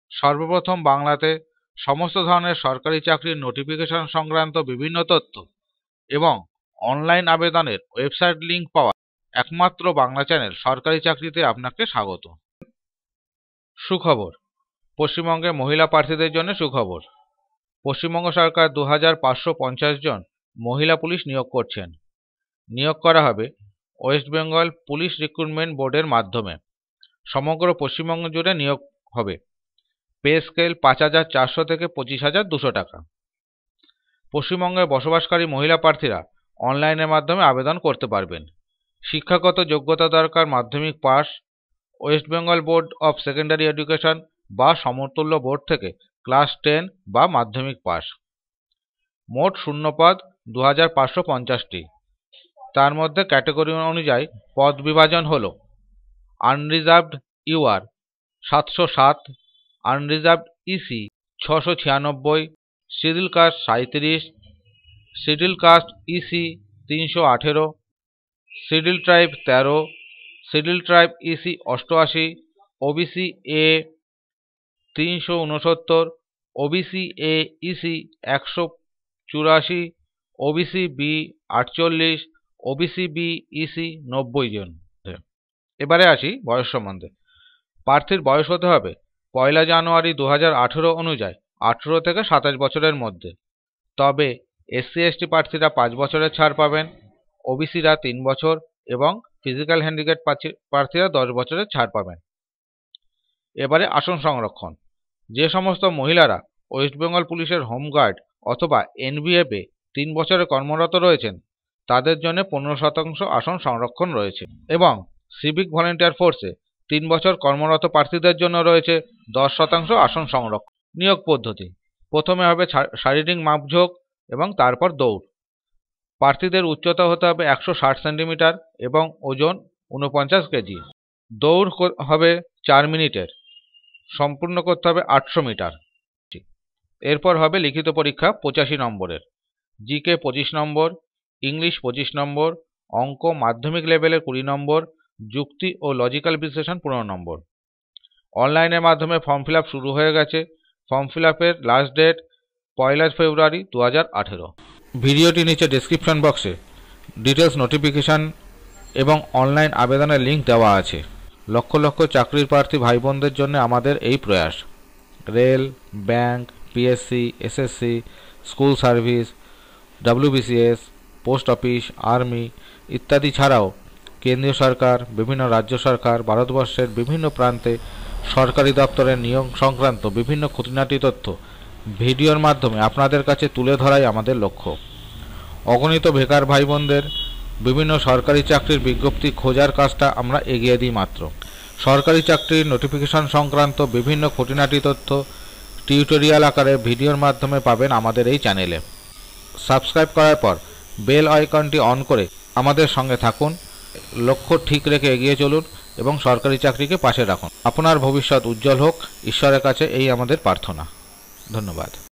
সর্বপ্রথম বাংলাতে সমস্ত ধরনের সরকারি চাকরির নোটিফিকেশন সংক্রান্ত বিভিন্ন তথ্য এবং অনলাইন আবেদনের ওয়েবসাইট লিংক পাওয়া একমাত্র বাংলা চ্যানেল সরকারি চাকরিতে আপনাকে স্বাগত। সুখবর, পশ্চিমবঙ্গে মহিলা প্রার্থীদের জন্য সুখবর। পশ্চিমবঙ্গ সরকার 2550 জন মহিলা পুলিশ নিয়োগ করছেন। নিয়োগ করা হবে ওয়েস্ট বেঙ্গল পুলিশ রিক্রুটমেন্ট বোর্ডের মাধ্যমে। সমগ্র পশ্চিমবঙ্গ জুড়ে নিয়োগ হবে। পে স্কেল 5400 থেকে 25,200 টাকা। পশ্চিমবঙ্গে বসবাসকারী মহিলা প্রার্থীরা অনলাইনের মাধ্যমে আবেদন করতে পারবেন। শিক্ষাগত যোগ্যতা দরকার মাধ্যমিক পাস, West Bengal board of secondary education বা সমতুল্য বোর্ড থেকে ক্লাস 10 বা মাধ্যমিক পাস। মোট শূন্যপদ 2550টি। তার মধ্যে ক্যাটাগরি অনুযায়ী পদ বিভাজন হল unreserved UR 707, unreserved EC 696, schedule caste 37, schedule caste EC 318, schedule tribe 13, schedule tribe EC 88, OBC A 369, OBC A EC 184, OBC B 48, OBC B EC 90 জন। এবারে আসি বয়স সম্বন্ধে। প্রার্থীর বয়স হতে হবে 1 জানুয়ারি 2018 অনুযায়ী 18 থেকে 27 বছরের মধ্যে। তবে এসসি এসটি প্রার্থীরা 5 বছরের ছাড় পাবেন, ওবিসিরা 3 বছর এবং ফিজিক্যাল হ্যান্ডিক্যাপ প্রার্থীরা 10 বছরের ছাড় পাবেন। এবারে আসন সংরক্ষণ। যে সমস্ত মহিলারা ওয়েস্ট বেঙ্গল পুলিশের হোমগার্ড অথবা এনবিএফে 3 বছরে কর্মরত রয়েছেন তাদের জন্য 15% আসন সংরক্ষণ রয়েছে এবং সিভিক ভলেন্টিয়ার ফোর্সে 3 বছর কর্মরত প্রার্থীদের জন্য রয়েছে 10% আসন সংরক্ষণ। নিয়োগ পদ্ধতি: প্রথমে হবে শারীরিক মাপঝোঁক এবং তারপর দৌড়। প্রার্থীদের উচ্চতা হতে হবে 160 সেন্টিমিটার এবং ওজন 49 কেজি। দৌড় হবে 4 মিনিটের, সম্পূর্ণ করতে হবে 800 মিটার। এরপর হবে লিখিত পরীক্ষা 85 নম্বরের, জিকে 25 নম্বর, ইংলিশ 25 নম্বর, অঙ্ক মাধ্যমিক লেভেলের 20 নম্বর, যুক্তি ও লজিক্যাল বিশ্লেষণ 15 নম্বর। অনলাইনের মাধ্যমে ফর্ম ফিল আপ শুরু হয়ে গেছে। ফর্ম ফিল আপের লাস্ট ডেট 1 ফেব্রুয়ারি 2018। ভিডিওটি নিচে ডেসক্রিপশন বক্সে ডিটেলস নোটিফিকেশান এবং অনলাইন আবেদনের লিঙ্ক দেওয়া আছে। লক্ষ লক্ষ চাকরির প্রার্থী ভাই বোনদের জন্য আমাদের এই প্রয়াস। Rail, bank, PSC, SSC, school service, WBCS, post office, army ইত্যাদি ছাড়াও কেন্দ্রীয় সরকার, বিভিন্ন রাজ্য সরকার, ভারতবর্ষের বিভিন্ন প্রান্তে সরকারি দপ্তরের নিয়োগ সংক্রান্ত বিভিন্ন খুঁটিনাটি তথ্য ভিডিওর মাধ্যমে আপনাদের কাছে তুলে ধরাই আমাদের লক্ষ্য। অগণিত বেকার ভাই বোনদের বিভিন্ন সরকারি চাকরির বিজ্ঞপ্তি খোঁজার কাজটা আমরা এগিয়ে দিই মাত্র। সরকারি চাকরির নোটিফিকেশন সংক্রান্ত বিভিন্ন খুঁটিনাটি তথ্য টিউটোরিয়াল আকারে ভিডিওর মাধ্যমে পাবেন আমাদের এই চ্যানেলে। সাবস্ক্রাইব করার পর বেল আইকনটি অন করে আমাদের সঙ্গে থাকুন। লক্ষ্য ঠিক রেখে এগিয়ে চলুন এবং সরকারি চাকরিকে পাশে রাখুন। আপনার ভবিষ্যৎ উজ্জ্বল হোক, ঈশ্বরের কাছে এই আমাদের প্রার্থনা। ধন্যবাদ।